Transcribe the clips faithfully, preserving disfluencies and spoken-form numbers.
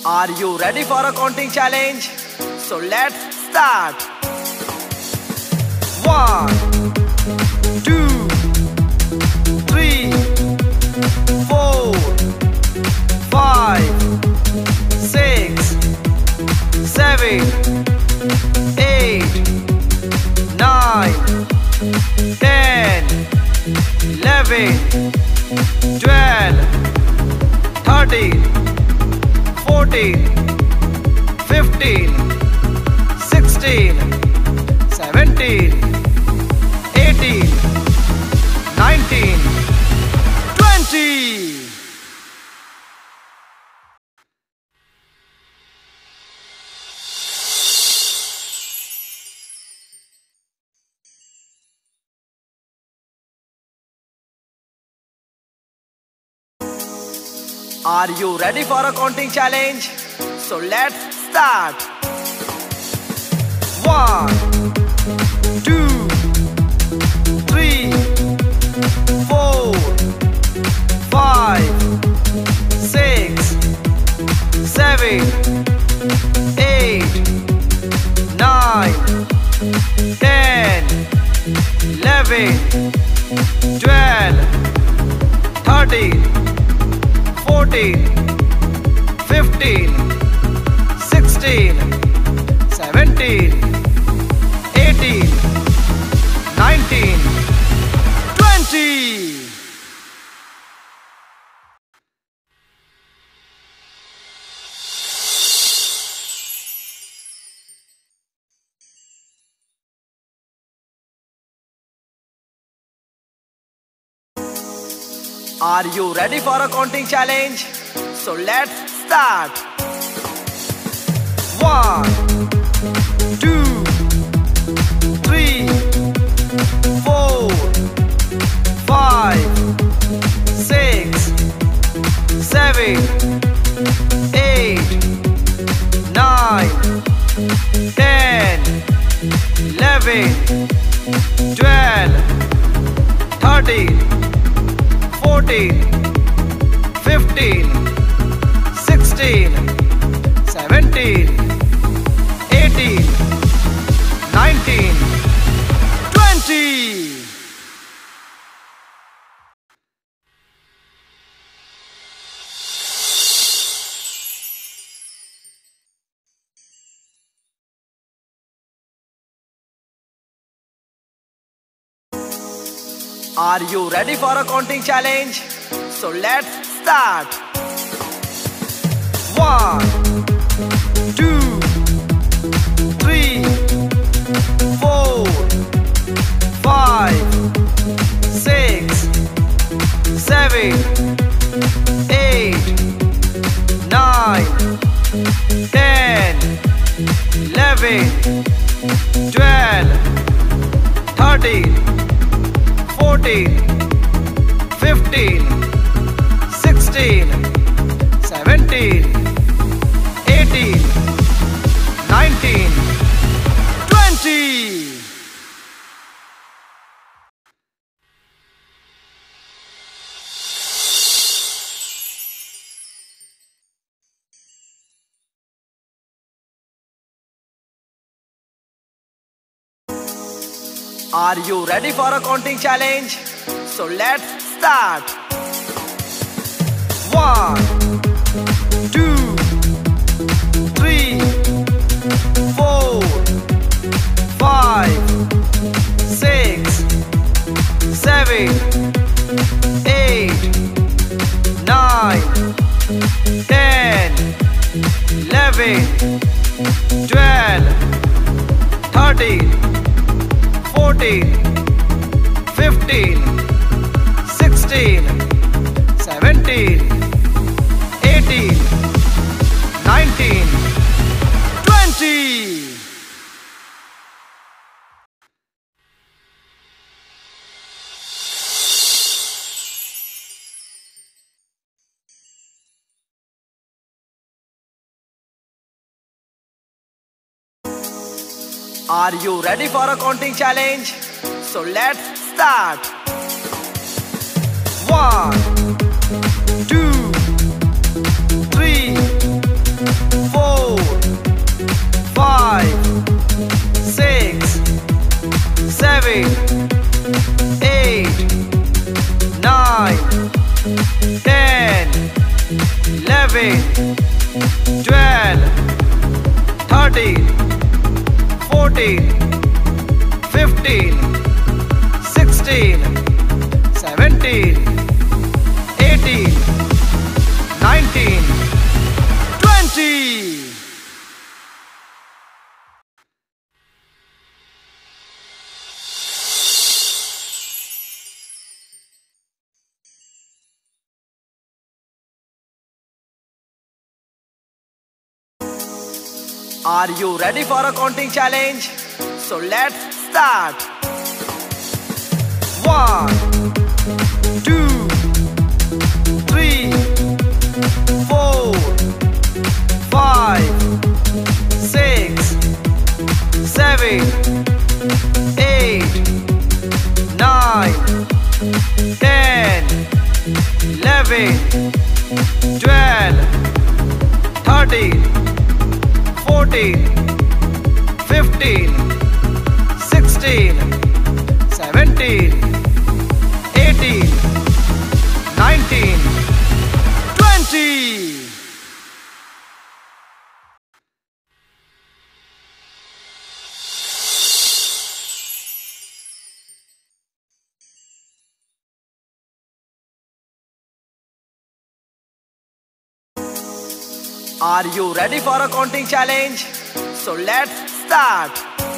Are you ready for a counting challenge? So let's start. One, two, three, four, five, six, seven, eight, nine, ten, eleven, twelve, thirteen, fourteen, fifteen, sixteen, seventeen, eighteen, nineteen, twenty. Are you ready for a counting challenge? So let's start. One, two, three, four, five, six, seven, eight, nine, ten, eleven, twelve, thirteen, fourteen, fifteen, sixteen, seventeen, eighteen, nineteen, twenty. Are you ready for a counting challenge? So let's start. One, two, three, four, five, six, seven, eight, nine, ten, eleven, twelve, thirteen, fourteen, fifteen, sixteen, seventeen, eighteen, nineteen, twenty. Are you ready for a counting challenge? So let's start. One, two, three, four, five, six, seven, eight, nine, ten, eleven, twelve, thirteen, fourteen, fifteen, sixteen, seventeen, eighteen, nineteen, twenty. Are you ready for a counting challenge? So let's start. One, two, three, four, five, six, seven, eight, nine, ten, eleven, twelve, thirteen, fourteen, fifteen, sixteen, seventeen, eighteen, nineteen, twenty. Are you ready for a counting challenge? So let's start. One, two, three, ten, eleven, twelve, thirteen, fourteen, fifteen, sixteen, seventeen, eighteen, nineteen, twenty. Are you ready for a counting challenge? So let's start. One, two, three, four, five, six, seven, eight, nine, ten, eleven, twelve, thirteen, fourteen, fifteen, sixteen, seventeen, eighteen, nineteen, twenty. Are you ready for a counting challenge? So let's start.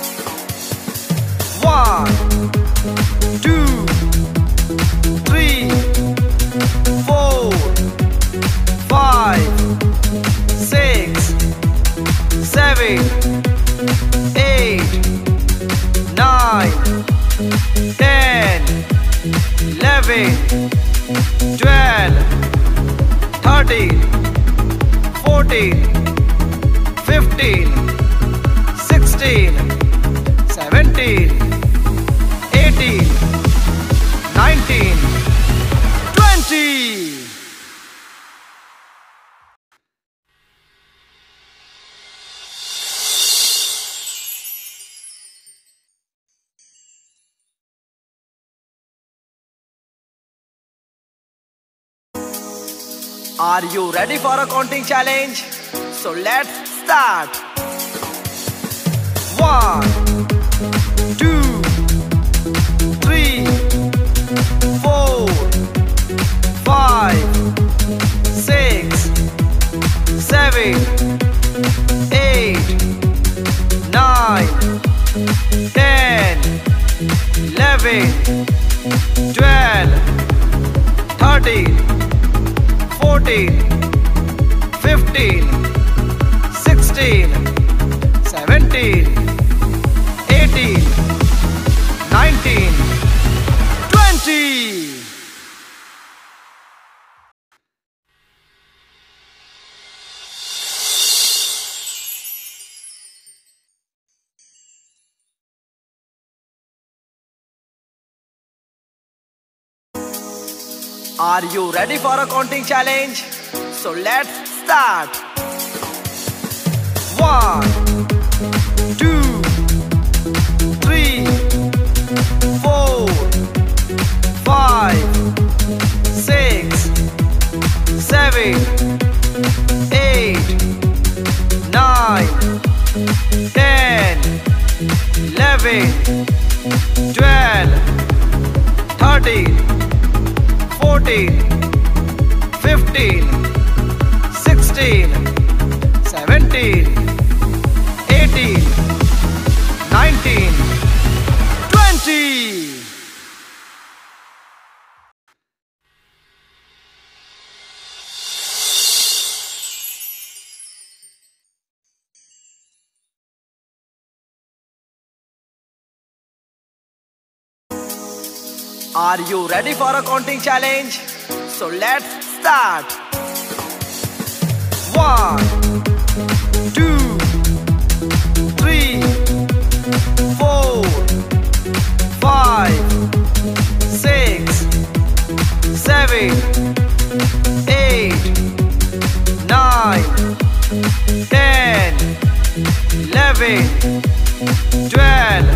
One, two, three, four, five, six, seven, eight, nine, ten, eleven, twelve, thirteen, fourteen, fifteen, sixteen, seventeen, eighteen, nineteen, twenty. Are you ready for a counting challenge? So let's start. One, two, three, four, five, six, seven, eight, nine, ten, eleven, twelve, thirteen, fourteen, fifteen, sixteen, seventeen, eighteen, nineteen, twenty. Are you ready for a counting challenge? So let's start. One, two, three, four, five, six, seven, eight, nine, ten, eleven, twelve, thirteen, fourteen, fifteen, sixteen, seventeen, eighteen, nineteen, twenty. Are you ready for a counting challenge? So let's start. One, two, three, four, five, six, seven, eight, nine, ten, eleven, twelve,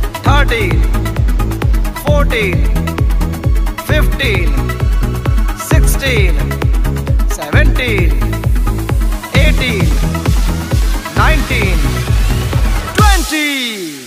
thirteen, fourteen, fifteen, sixteen, seventeen, eighteen, nineteen, twenty.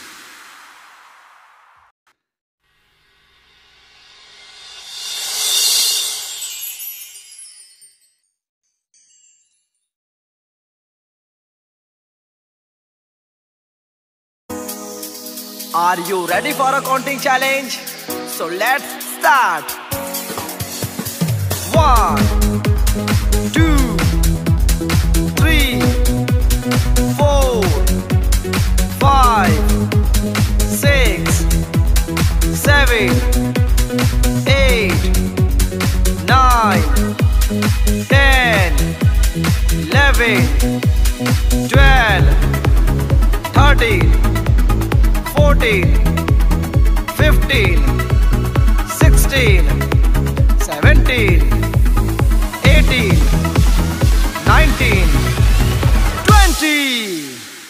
Are you ready for a counting challenge? So let's start. One, two, three, four, five, six, seven, eight, nine, ten, eleven, twelve, thirteen, fourteen, fifteen, sixteen, seventeen, eighteen, nineteen, twenty.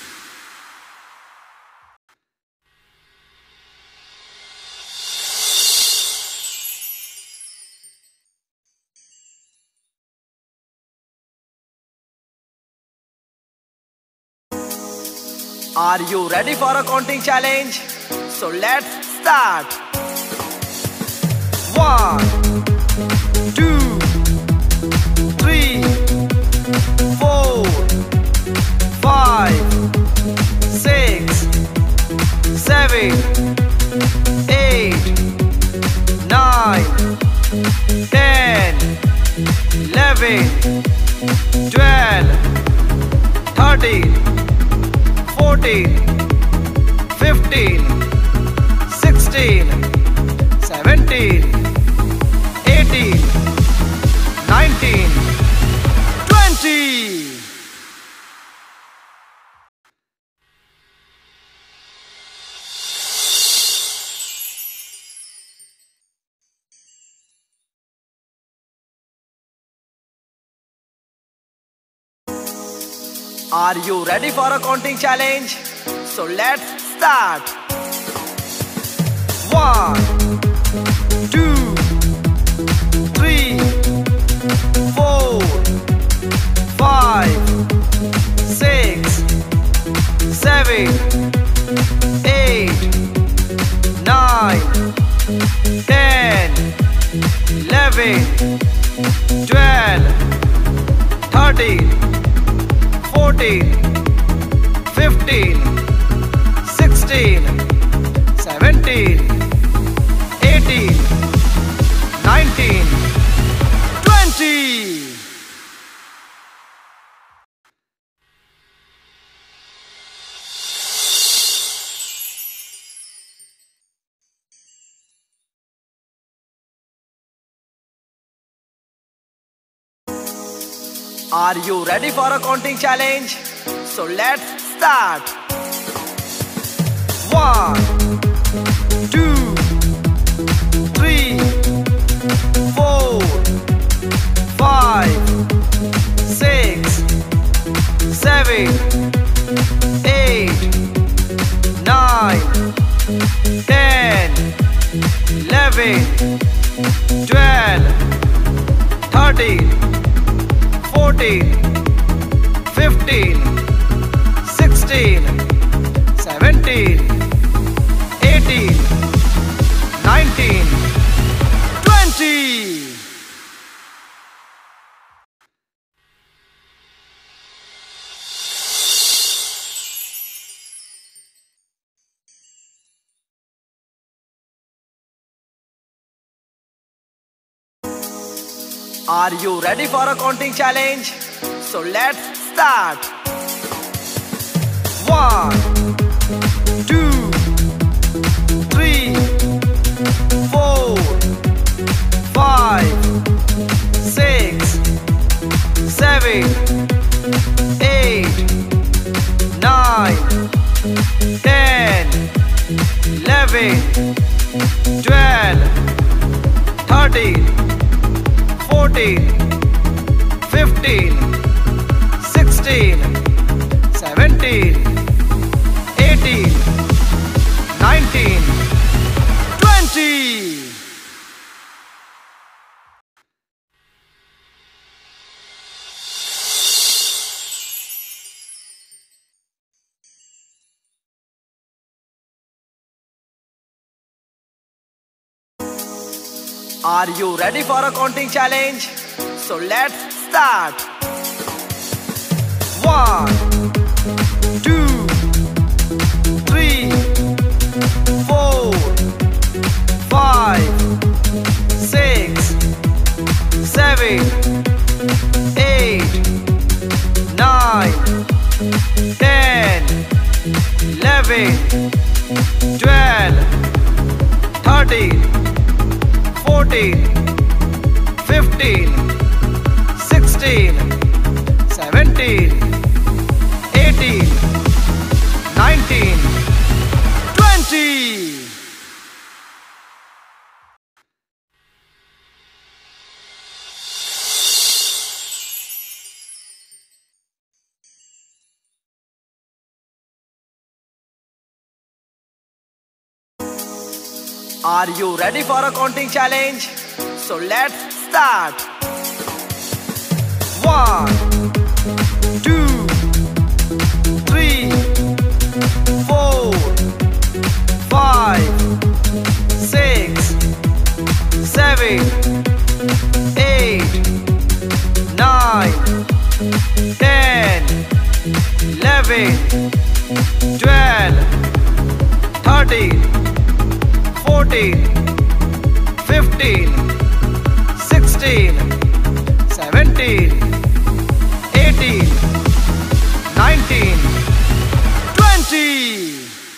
Are you ready for a counting challenge? So let's start. One, two, three, four, five, six, seven, eight, nine, ten, eleven, twelve, thirteen, fourteen, fifteen, sixteen, seventeen, eighteen, nineteen, twenty. Are you ready for a counting challenge? So let's start. One, two, three, four, five, six, seven, eight, nine, ten, eleven, twelve, thirteen, fourteen, fifteen, sixteen, seventeen, eighteen, nineteen, twenty. Are you ready for a counting challenge? So let's start. One, two, three, four, five, six, seven, eight, nine, ten, eleven, twelve, thirteen, fourteen, fifteen, sixteen, seventeen, eighteen, nineteen, twenty. Are you ready for a counting challenge? So let's start. One, two, three, four, five, six, seven, eight, nine, ten, eleven, twelve, thirteen, fourteen, fifteen, sixteen, seventeen, eighteen, nineteen, twenty. Are you ready for a counting challenge? So let's start. One, two, three, four, five, six, seven, eight, nine, ten, eleven, twelve, thirteen, fourteen, fifteen, sixteen, seventeen, eighteen, nineteen, twenty. Are you ready for a counting challenge? So let's start. One, two, three, four, five, six, seven, eight, nine, ten, eleven, twelve, thirteen, fourteen, fifteen, sixteen, seventeen, eighteen, nineteen, twenty.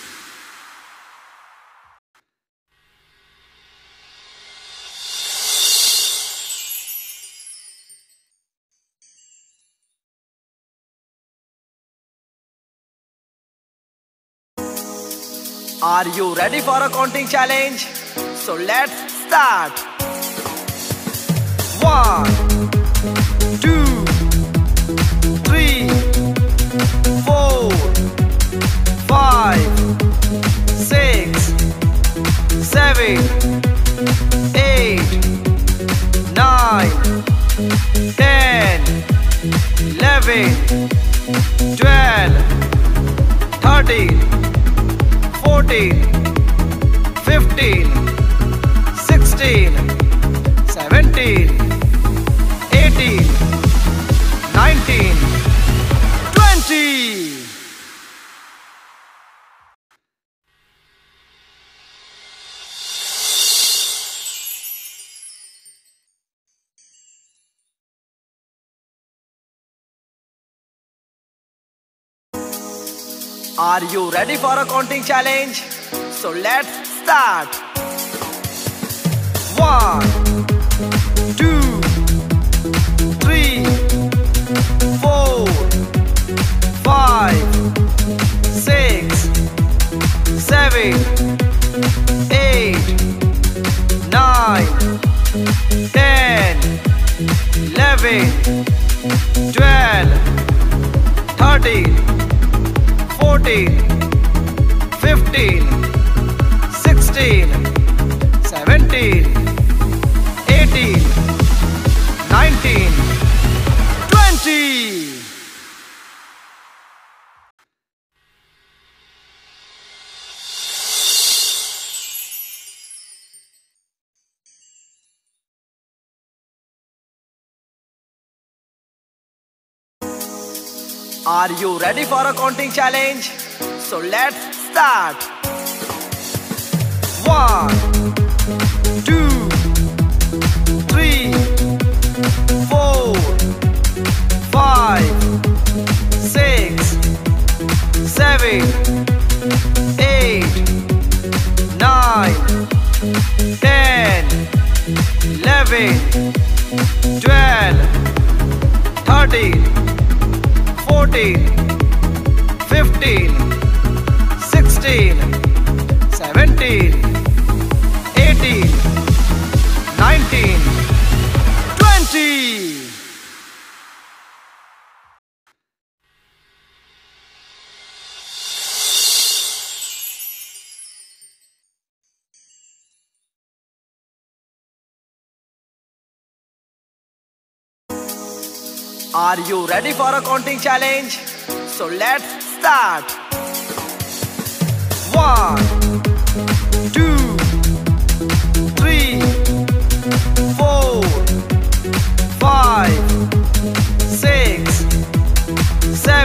Are you ready for a counting challenge? So let's start. One, two, three, four, five, six, seven, eight, nine, ten, eleven, twelve, thirteen, fourteen, fifteen, sixteen, seventeen, eighteen, nineteen, twenty. Are you ready for a counting challenge? So let's start. One, two, three, four, five, six, seven, eight, nine, ten, eleven, twelve, thirteen, fourteen, fifteen, sixteen, seventeen, eighteen, nineteen, twenty. Are you ready for a counting challenge? So let's start. One, two, three, four, five, six, seven, eight, nine, ten, eleven, twelve, thirteen, fourteen, fifteen, sixteen, seventeen, eighteen, nineteen, twenty. Are you ready for a counting challenge? So let's start. One, two, three,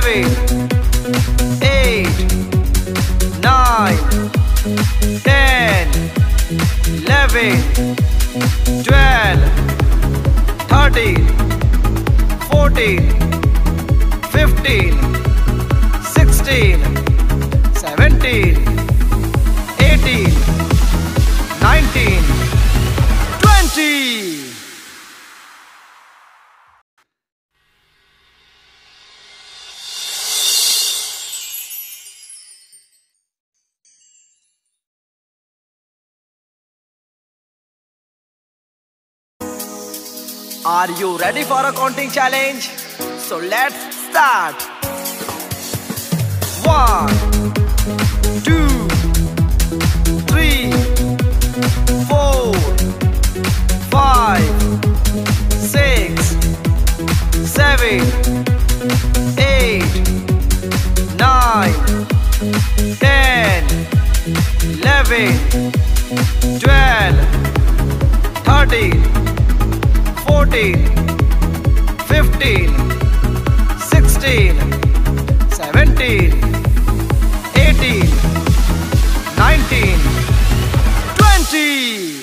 seven, eight, nine, ten, eleven, twelve, thirteen, fourteen, fifteen, sixteen, seventeen, eighteen, nineteen, twenty. Are you ready for a counting challenge? So let's start. One, two, three, four, five, six, seven, eight, nine, ten, eleven, twelve, thirteen, fourteen, fifteen, sixteen, seventeen, eighteen, nineteen, twenty.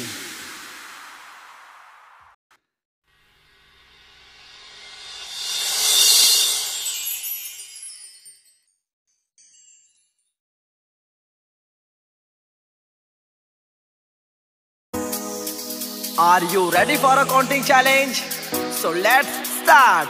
Are you ready for a counting challenge? So let's start.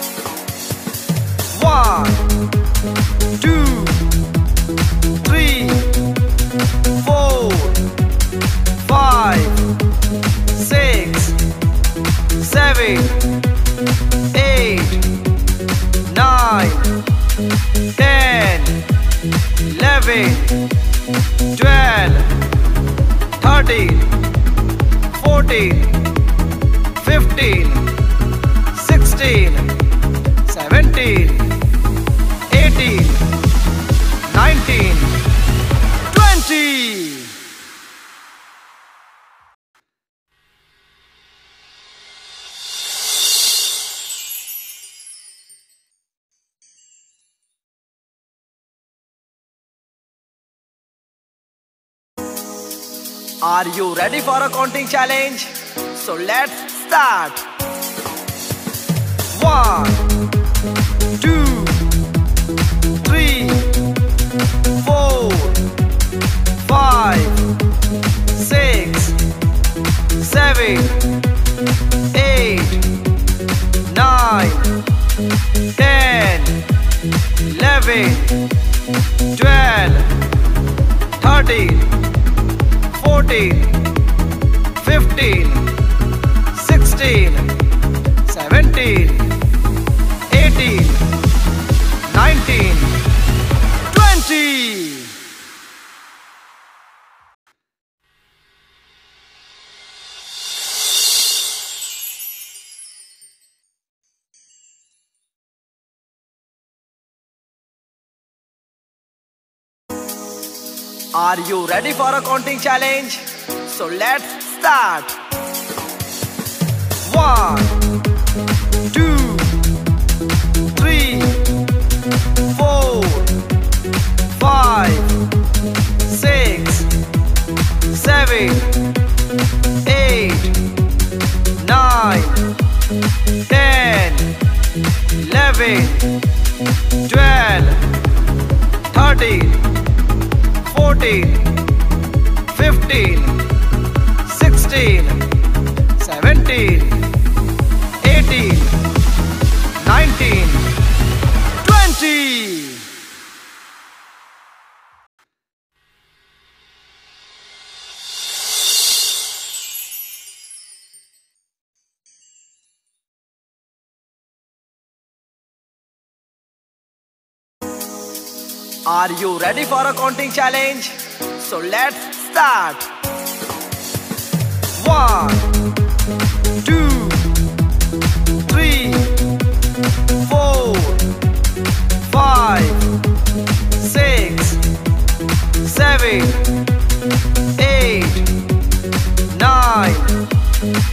One, two, three, four, five, six, seven, eight, nine, ten, eleven, twelve, thirteen, fourteen, fifteen, sixteen, seventeen, eighteen, nineteen, twenty. Are you ready for a counting challenge? So let's start. One, two, three, four, five, six, seven, eight, nine, ten, eleven, twelve, thirteen, fourteen, fifteen, sixteen, seventeen, eighteen, nineteen, twenty. Are you ready for a counting challenge? So let's start. One, two, three, four, five, six, seven, eight, nine, ten, eleven, twelve, thirteen, fourteen, fifteen, sixteen, seventeen, eighteen, nineteen, twenty. Are you ready for a counting challenge? So let's start. One, two, three, four, five, six, seven, eight, nine,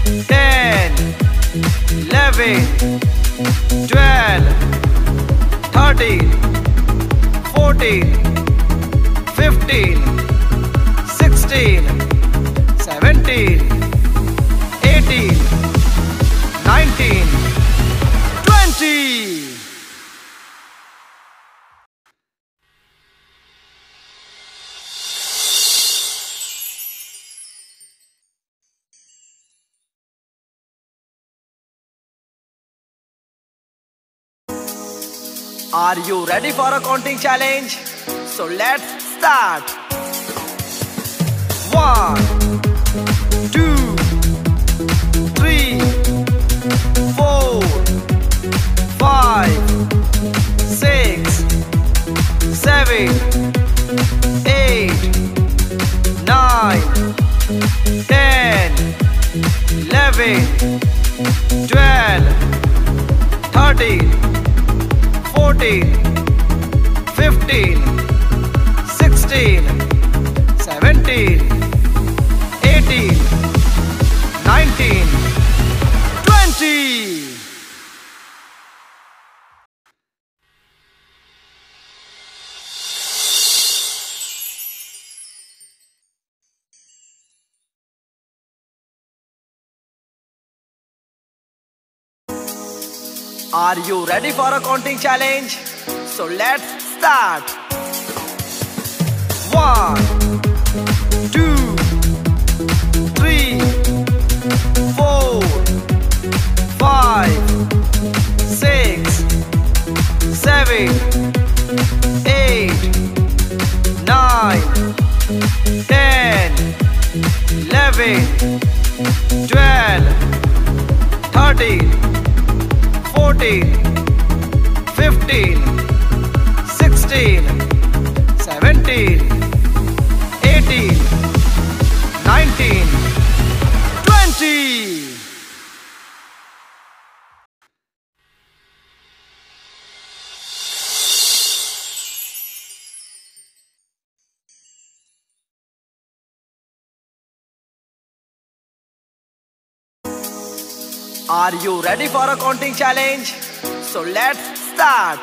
ten, eleven, twelve, thirteen, fourteen, fifteen, sixteen, seventeen, eighteen, nineteen, twenty. Are you ready for a counting challenge? So let's start. One, two, three, four, five, six, seven, eight, nine, ten, eleven, twelve, thirteen, fourteen, fifteen, sixteen, seventeen, eighteen, nineteen, twenty. Are you ready for a counting challenge? So let's start. One, two, three, four, five, six, seven, eight, nine, ten, eleven, twelve, thirteen, fourteen, fifteen, sixteen, seventeen, eighteen, nineteen, twenty. Are you ready for a counting challenge? So let's start.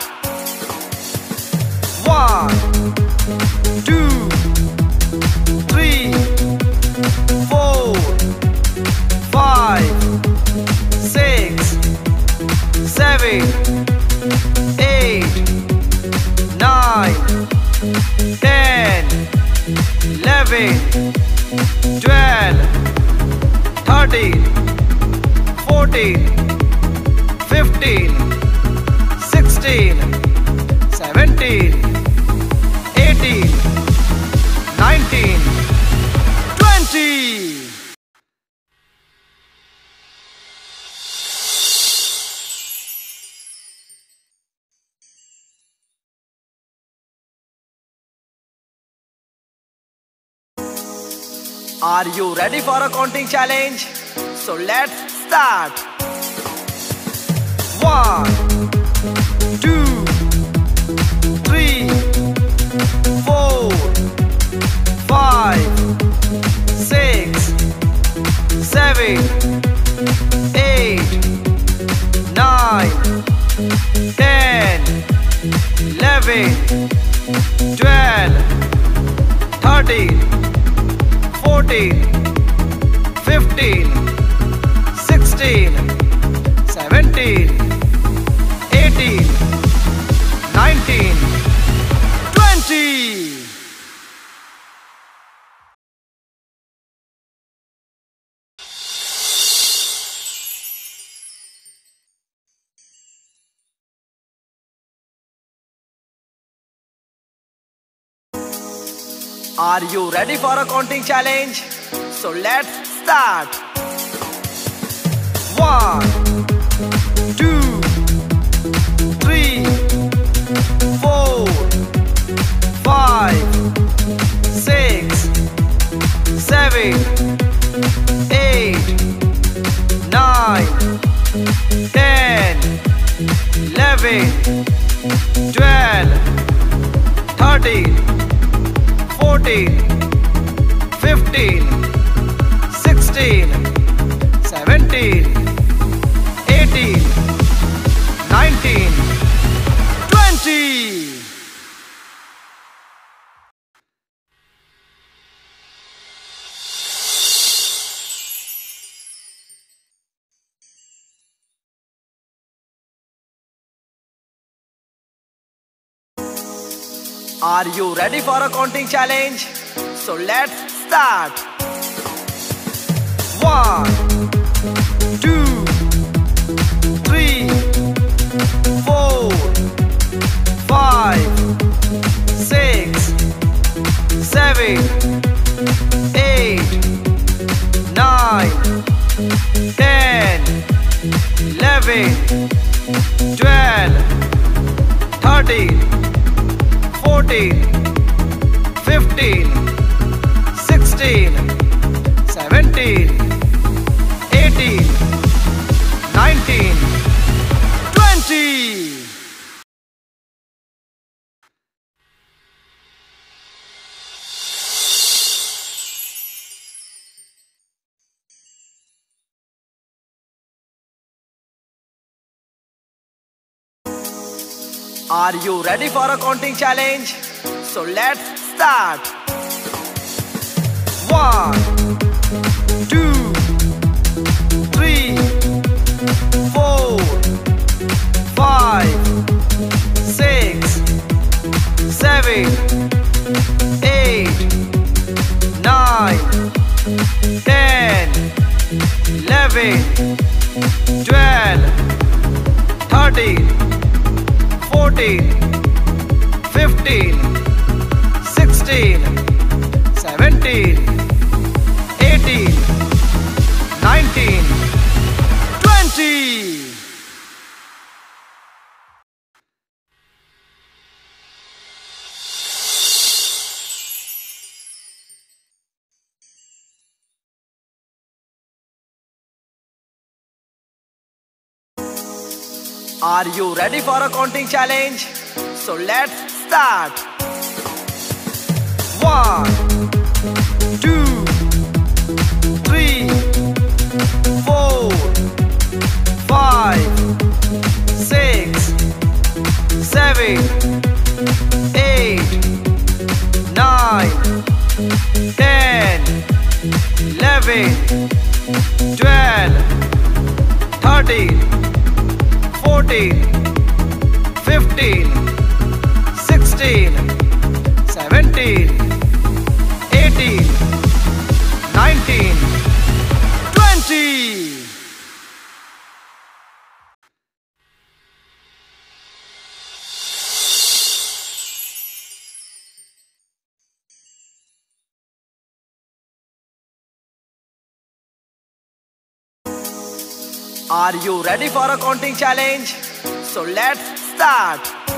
One, two, three, four, five, six, seven, eight, nine, ten, eleven, twelve, thirteen, fourteen, fifteen, sixteen, seventeen, eighteen, nineteen, twenty. Are you ready for a counting challenge? So let's start. One, two, three, four, five, six, seven, eight, nine, ten, eleven, twelve, thirteen, fourteen, fifteen, sixteen, seventeen, eighteen, nineteen, twenty. Are you ready for a counting challenge? So let's start. One, two, three, four, five, six, seven, eight, nine, ten, eleven, twelve, thirteen, fourteen, fifteen, sixteen, seventeen, eighteen, nineteen, twenty. Are you ready for a counting challenge? So let's start. One, two, three, four, five, six, seven, eight, nine, ten, eleven, twelve, thirteen, fourteen, fifteen, sixteen, seventeen, eighteen, nineteen, twenty. Are you ready for a counting challenge? So let's start. One, two, three, four, five, six, seven, eight, nine, ten, eleven, twelve, thirteen, fourteen, fifteen, sixteen, seventeen, eighteen, nineteen, twenty. Are you ready for a counting challenge? So let's start. One, two, three, four, five, six, seven, eight, nine, ten, eleven, twelve, thirteen, fourteen, fifteen, sixteen, seventeen, eighteen, nineteen, twenty. Are you ready for a counting challenge? So let's start.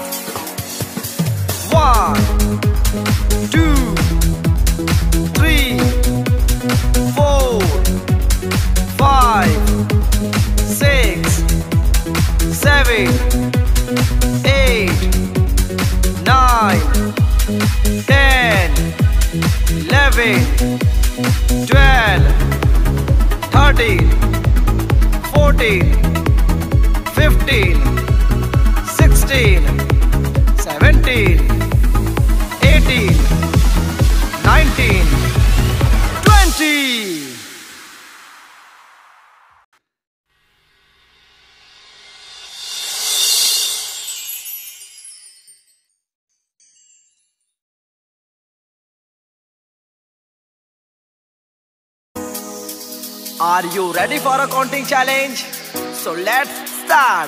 One, two, three, four, five, six, seven, eight, nine, ten, eleven, twelve, thirteen, fourteen, fifteen, sixteen, seventeen, eighteen, nineteen, twenty. Are you ready for a counting challenge? So let's start.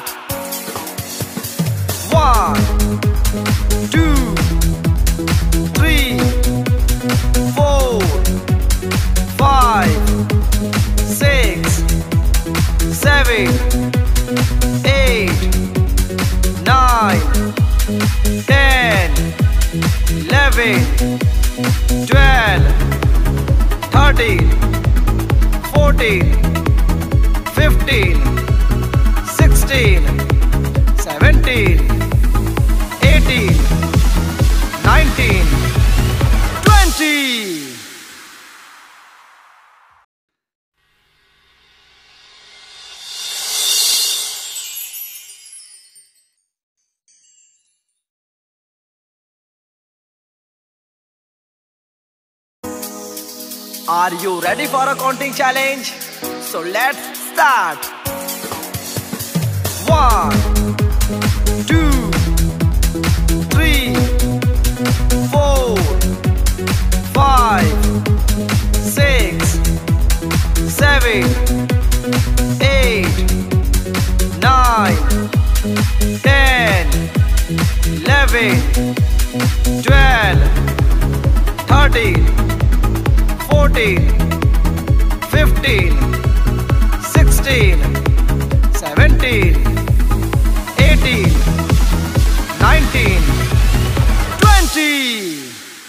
One, two, three, four, five, six, seven, eight, nine, ten, eleven, twelve, thirteen, fourteen, fifteen, sixteen, seventeen, eighteen, nineteen, twenty. Are you ready for a counting challenge? So let's start. One, two, three, seven, eight, nine, ten, eleven, twelve, thirteen, fourteen, fifteen, sixteen, seventeen, eighteen, nineteen, twenty.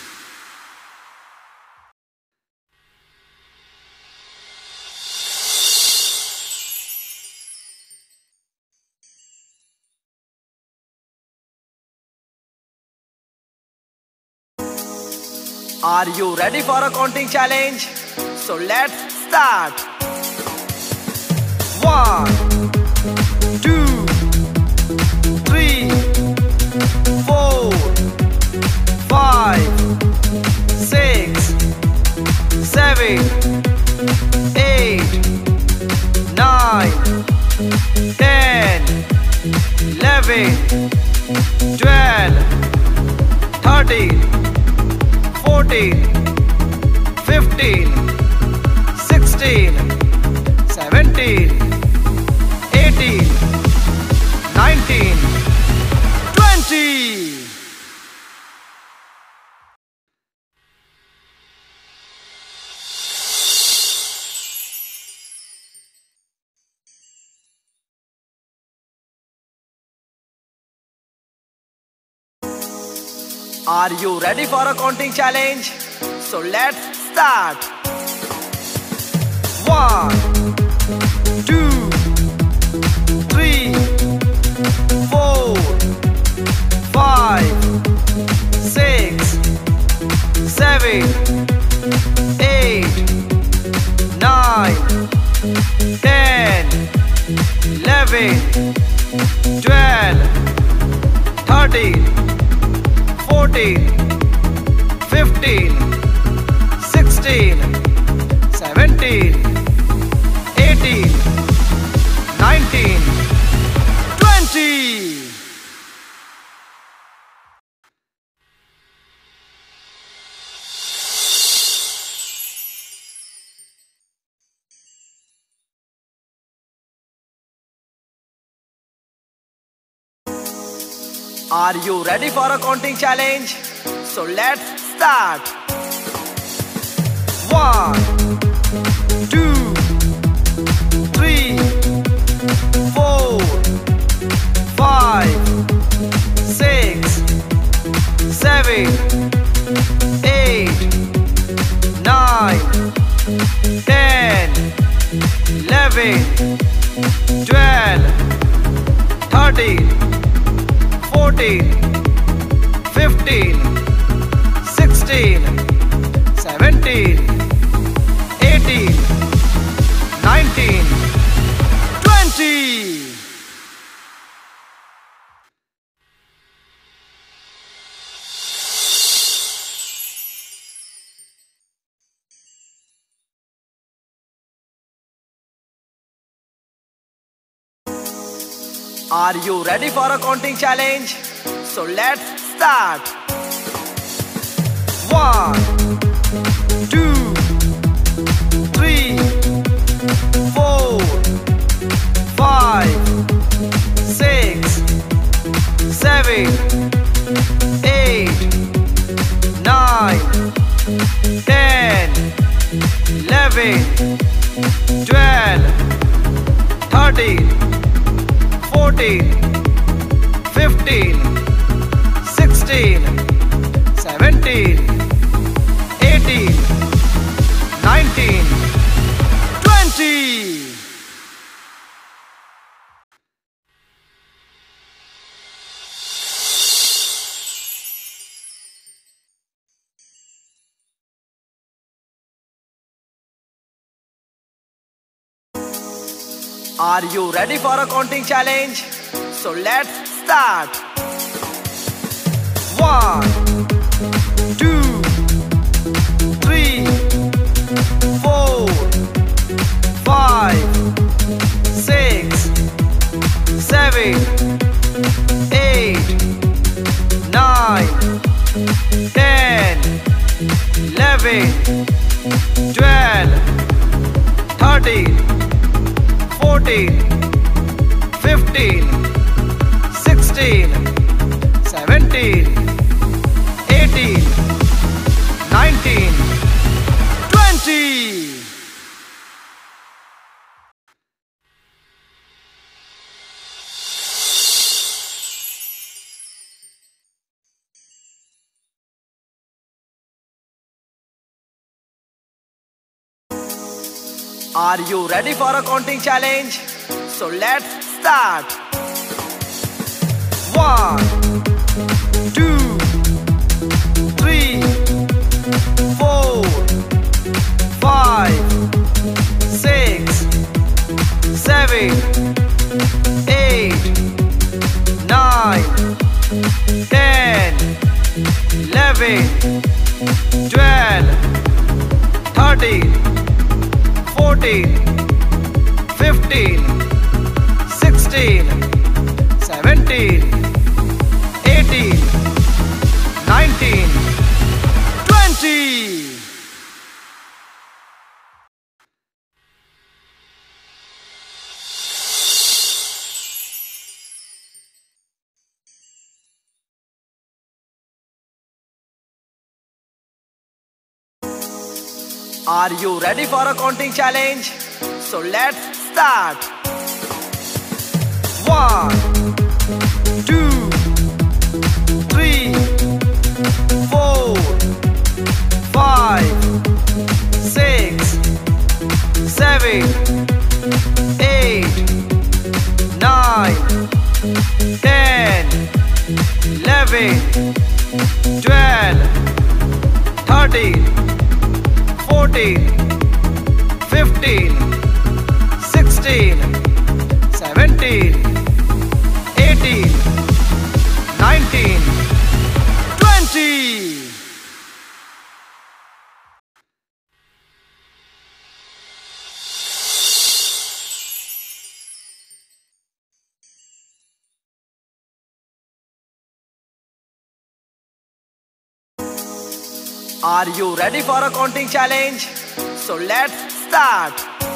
Are you ready for a counting challenge? So let's start. One, two, three, four, five, six, seven, eight, nine, ten, eleven, twelve, thirteen, fourteen, fifteen, sixteen, seventeen, eighteen, nineteen, twenty. Are you ready for a counting challenge? So let's start. One, two, three, four, five, six, seven, eight, nine, ten, eleven, twelve, thirteen, fourteen, fifteen, sixteen, seventeen, eighteen, nineteen, twenty. Are you ready for a counting challenge? So let's start. One, two, three, four, five, six, seven, eight, nine, ten, eleven, twelve, thirteen, fourteen, fifteen, sixteen, seventeen, eighteen, nineteen, twenty. Are you ready for a counting challenge? So let's start. One, two, three, four, five, six, seven, eight, nine, ten, eleven, twelve, thirteen, fourteen, fifteen, sixteen, seventeen, eighteen, nineteen, twenty. Are you ready for a counting challenge? So let's start. One, two, three, four, five, six, seven, eight, nine, ten, eleven, twelve, thirteen, fourteen, fifteen, sixteen, seventeen, eighteen, nineteen, twenty. Are you ready for a counting challenge? So let's start. One, two, three, four, five, six, seven, eight, nine, ten, eleven, twelve, thirteen, fourteen, fifteen, sixteen, seventeen, eighteen, nineteen, twenty. Are you ready for a counting challenge? So let's start. One, two, three, four, five, six, seven, eight, nine, ten, eleven, twelve, thirteen, fourteen, fifteen, sixteen, seventeen, eighteen, nineteen, twenty. Are you ready for a counting challenge? So let's start.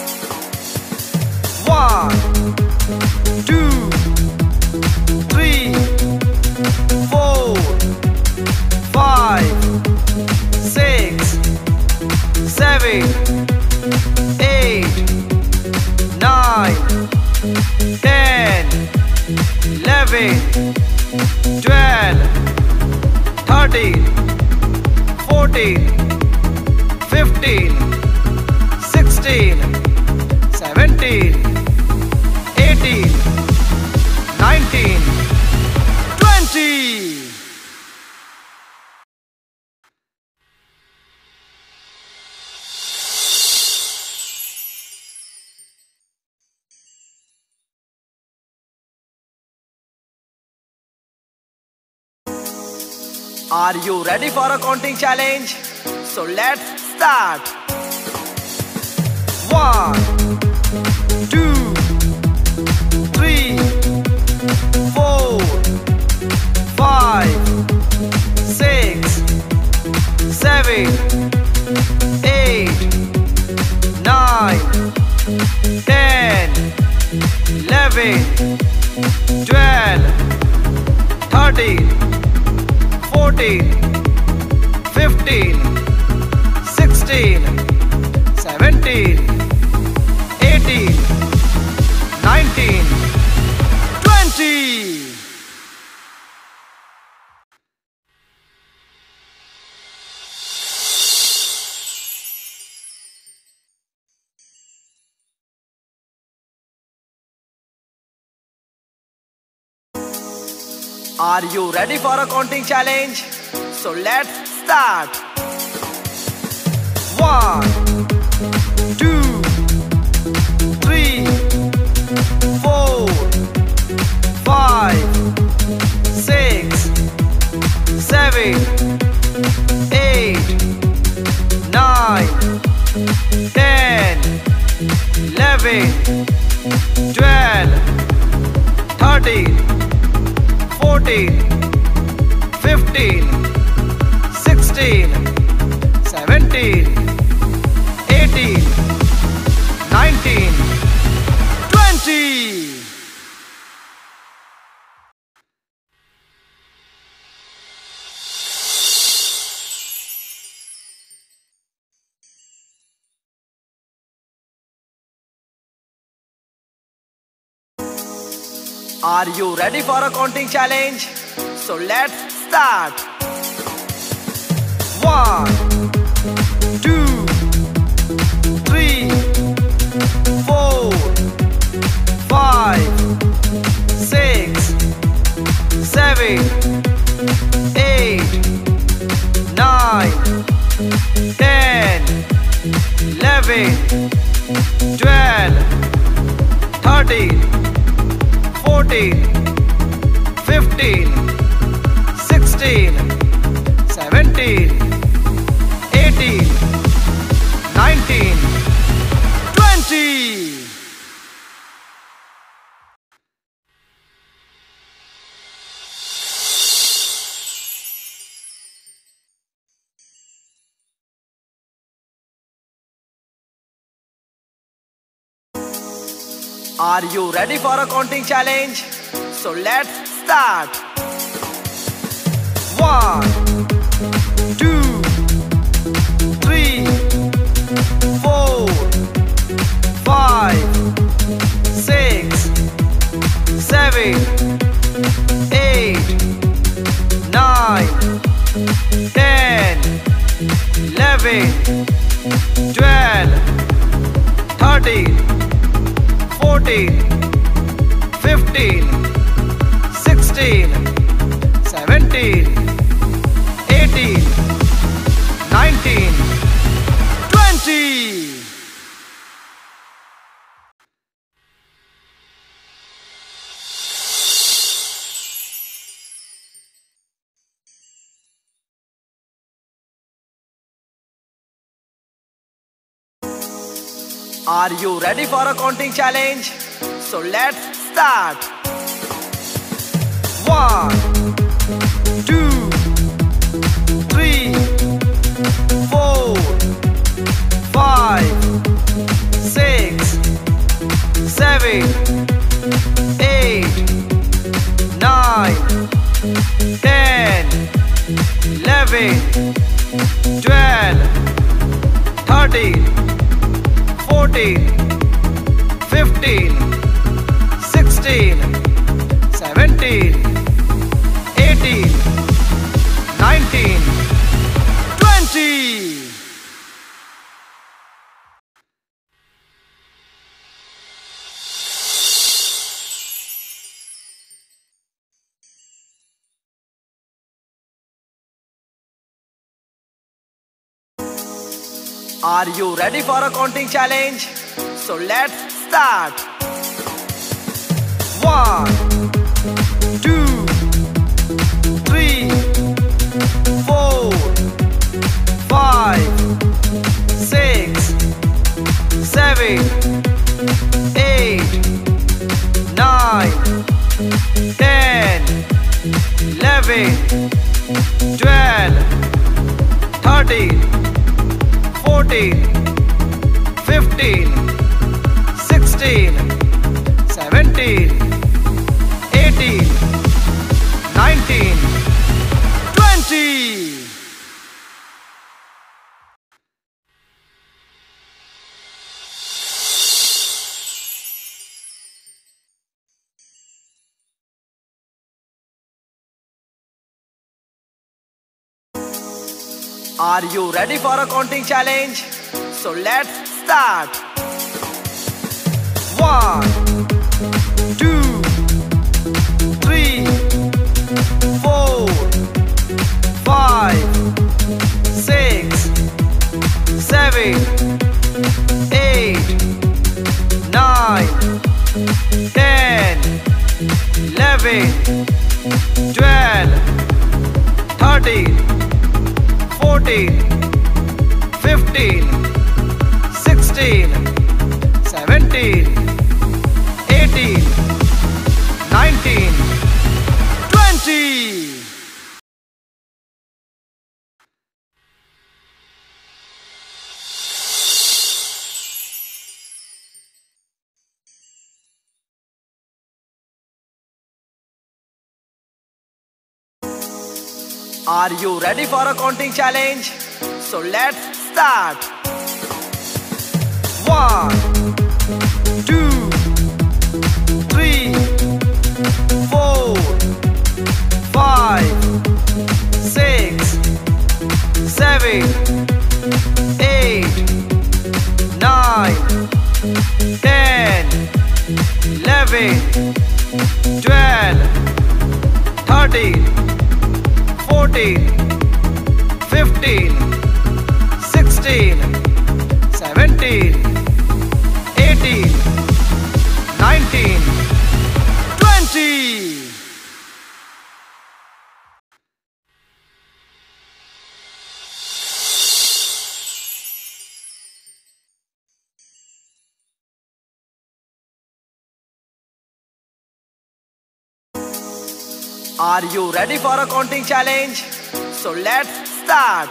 One, two, three, four, five, six, seven, eight, nine, ten, eleven, twelve, thirteen, fourteen, fifteen, sixteen, seventeen, eighteen, nineteen, twenty. Are you ready for a counting challenge? So let's start. One, two, three, four, five, six, seven, eight, nine, ten, eleven, twelve, thirteen, fourteen, fifteen, sixteen, seventeen, eighteen, nineteen, twenty. Are you ready for a counting challenge? So let's start. One, two, three, four, five, six, seven, eight, nine, ten, eleven, twelve, thirteen, fourteen, fifteen, sixteen, seventeen, eighteen, twenty. Are you ready for a counting challenge? So let's start. One, two, three, four, five, six, seven, eight, nine, ten, eleven, twelve, thirteen, fourteen, fifteen, sixteen, seventeen, eighteen, nineteen, twenty. Are you ready for a counting challenge? So let's start. One, two, three, four, five, six, seven, eight, nine, ten, eleven, twelve, thirteen, fourteen, fifteen, sixteen, seventeen, eighteen, nineteen, twenty. Are you ready for a counting challenge? So let's start. One, two, three, four, five, six, seven, eight, nine, ten, eleven, twelve, thirteen, fourteen, fifteen, sixteen, seventeen, eighteen, nineteen, twenty. Are you ready for a counting challenge? So let's start. One, two, three, four, five, six, seven, eight, nine, ten, eleven, twelve, thirteen, fourteen, fifteen, sixteen, seventeen, eighteen, nineteen, twenty. Are you ready for a counting challenge? So let's start. One, two, three, four, five, six, seven, eight, nine, ten, eleven, twelve, thirteen, fourteen, fifteen, sixteen, seventeen, eighteen, nineteen, twenty. Are you ready for a counting challenge? So let's start. One, two, three, four, five, six, seven, eight, nine, ten, eleven, twelve, thirteen, fourteen, fifteen, sixteen, seventeen, eighteen, nineteen, twenty. Are you ready for a counting challenge? So let's start.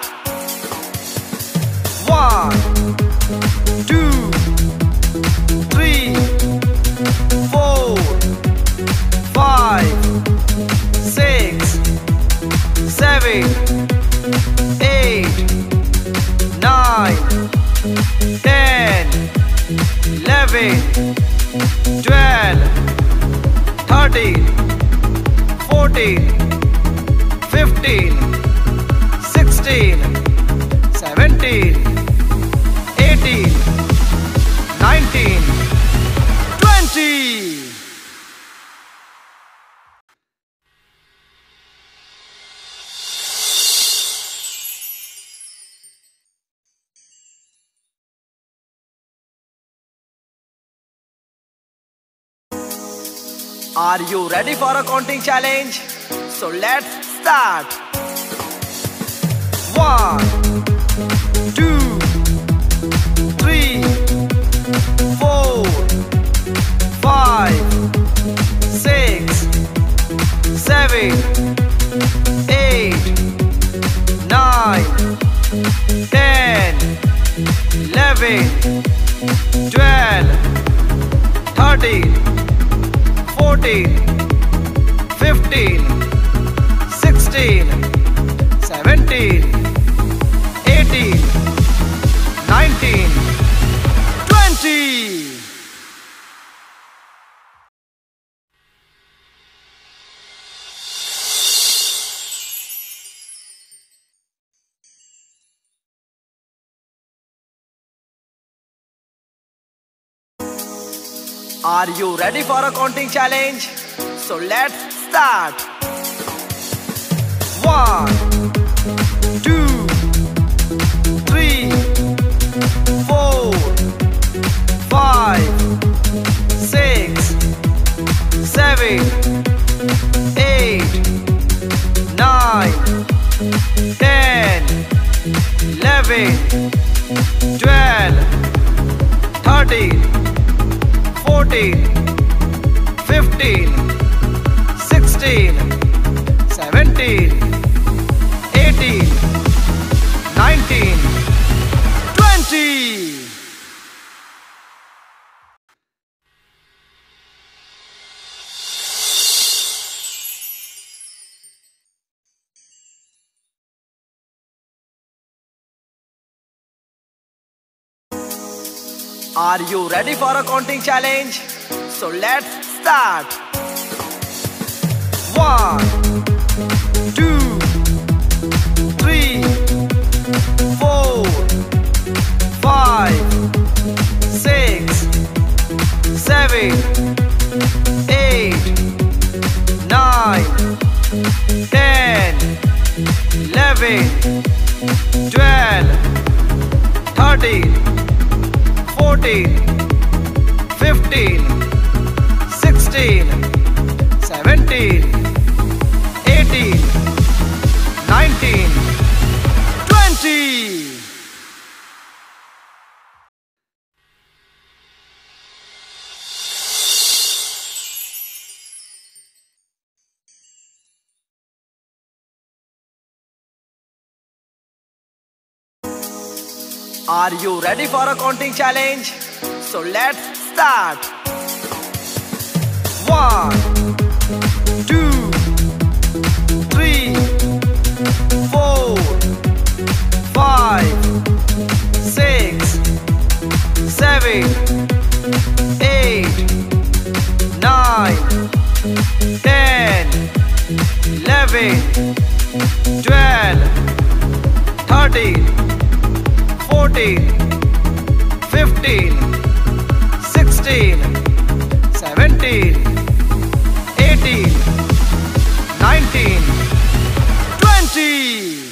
One, two, three, four, five, six, seven, eight, nine, ten, eleven, twelve, thirteen, fourteen, fifteen, sixteen, seventeen, eighteen, nineteen, twenty. Are you ready for a counting challenge? So let's start. One, two, three, four, five, six, seven, eight, nine, ten, eleven, twelve, thirteen, fourteen, fifteen, sixteen, seventeen, eighteen, nineteen, twenty. Are you ready for a counting challenge? So let's start. One, two, three, four, five, six, seven, eight, nine, ten, eleven, twelve, thirteen, fourteen, fifteen, sixteen, seventeen, eighteen, nineteen, twenty. Are you ready for a counting challenge? So let's start. One, two, three, four, five, six, seven, eight, nine, ten, eleven, twelve, thirteen, fourteen, fifteen, sixteen, seventeen, eighteen, nineteen, twenty. Are you ready for a counting challenge? So let's start. One, two, three, seven, eight, nine, ten, eleven, twelve, thirteen, fourteen, fifteen, sixteen, seventeen, eighteen, nineteen, twenty.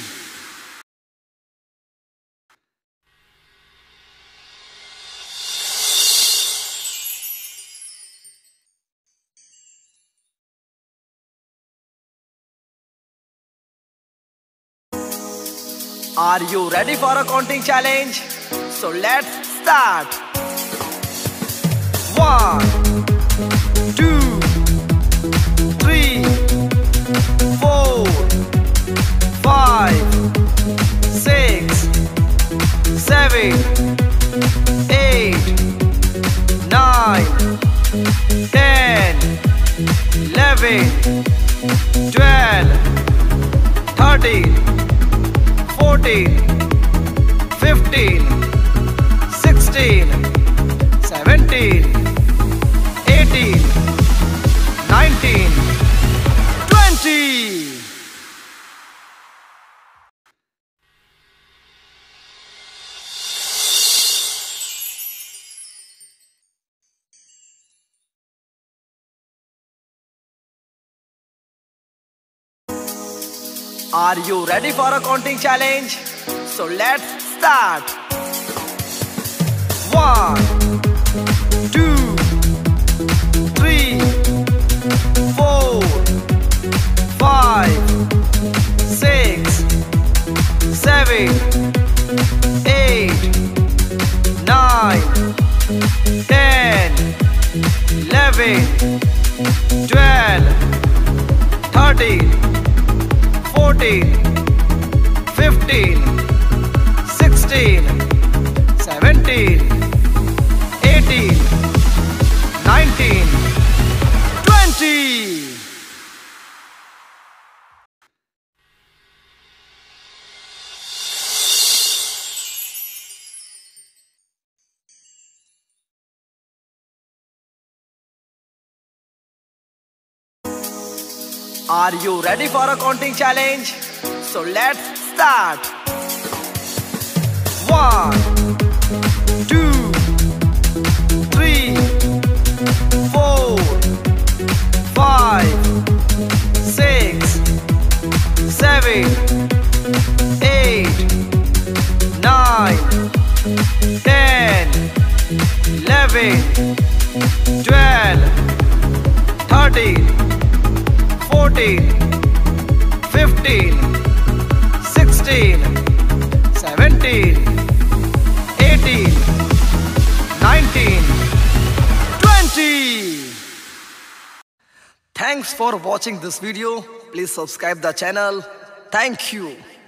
Are you ready for a counting challenge? So let's start. One, two, three, four, five, six, seven, eight, nine, ten, eleven, twelve, thirteen, fourteen, fifteen, sixteen, seventeen, eighteen, nineteen, twenty. Are you ready for a counting challenge? So let's start. One, two, three, four, five, six, seven, eight, nine, ten, eleven, twelve, thirteen, fourteen, fifteen, sixteen, seventeen, eighteen, nineteen, twenty. Are you ready for a counting challenge? So let's start. One, two, three, four, five, six, seven, eight, nine, ten, eleven, twelve, thirteen, fourteen, fifteen, sixteen, seventeen, eighteen, nineteen, twenty. Thanks for watching this video. Please subscribe the channel. Thank you.